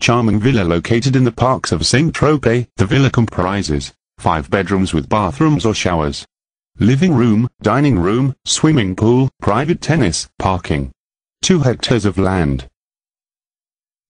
charming villa located in the Parcs of Saint Tropez. The villa comprises 5 bedrooms with bathrooms or showers, living room, dining room, swimming pool, private tennis, parking. 2 hectares of land.